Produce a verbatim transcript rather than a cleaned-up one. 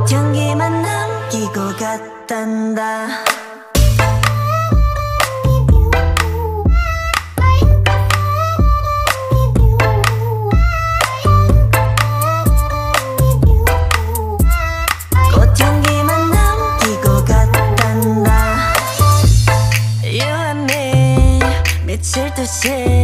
꽃향기만 남기고 갔단다. 꽃향기만 남기고 갔단다. You and me 미칠 듯이